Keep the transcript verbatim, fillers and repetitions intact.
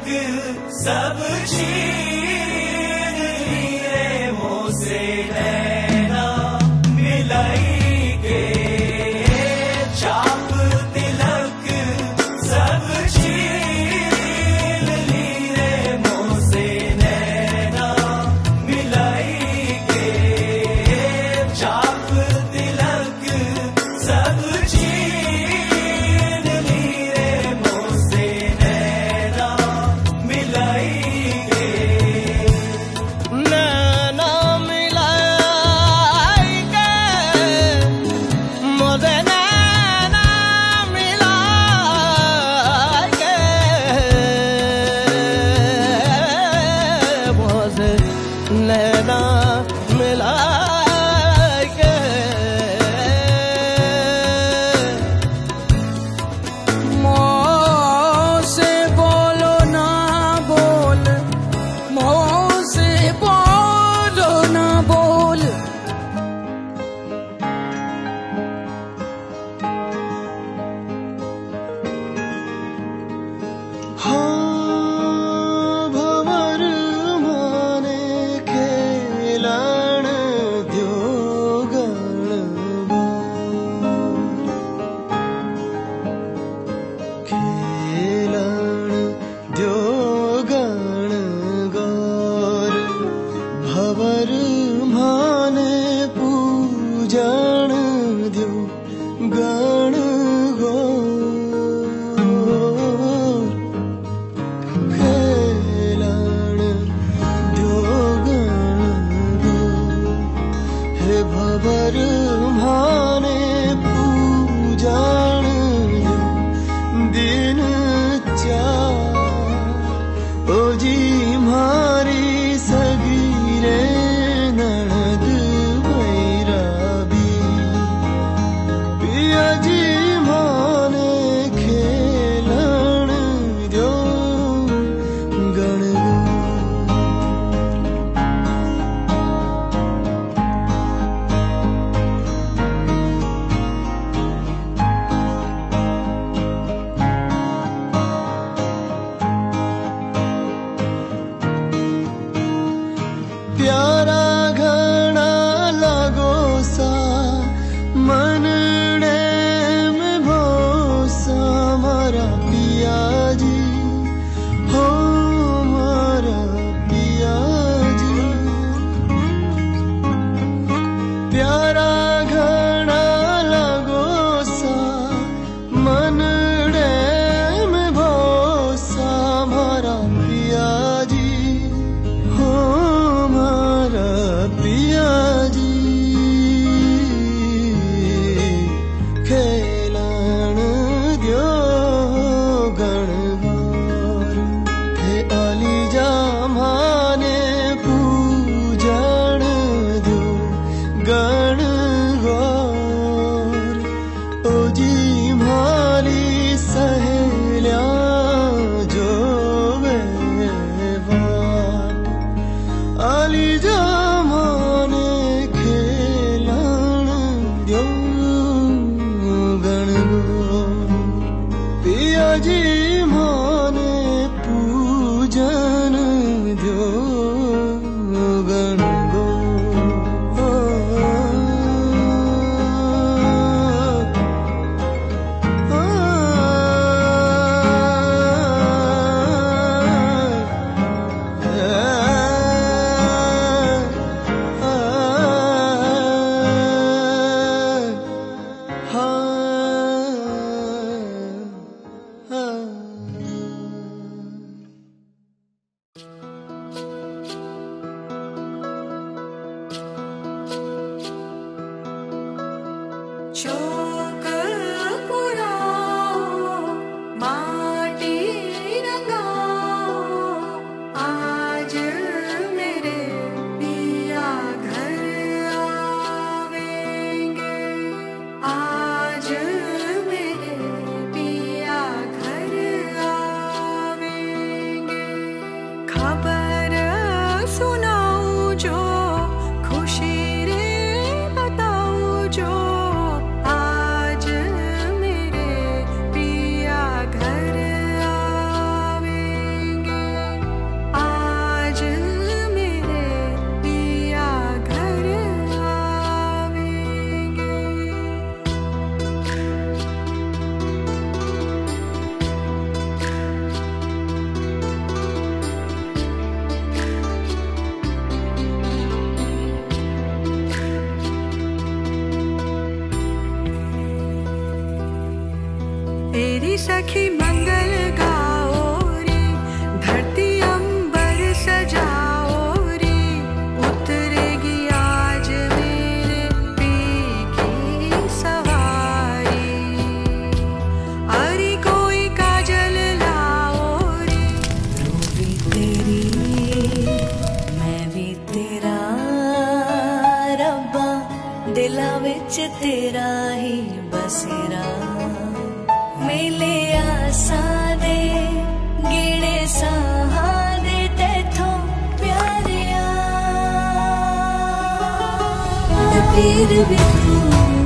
तिलक सब छीन लिए मोसे नैना मिलाई के चाप तिलक सब छीन लिए मोसे नैना मिलाई के चाप तिलक सब छीन लिए मोसे नैना मिलाई के नैना मिलाई के मोसे नैना मिलाई के मोसे नैना मिलाई के मोसे बोलो ना बोल मोसे बोलो ना बोल हाँ भवर माने खेलण द्यो गणगौर खेलण द्यो गणगौर भवर माने पूजन द्यो गणगौर खेलण द्यो गणगौर हे भवर माने पूजन द्यो दिन चार ओ जी मारी सगीरे ननद भैरवी पिया जी माने खेलण द्यो गणगौर प्यारा घना लगो सा मनने में भोसा मारा पिया जी हो मारा पिया जी प्यारा घना लगो सा मनने में भोसा मारा पिया जी हो मारा पिया जी खेलण द्यो गण फिर भी तू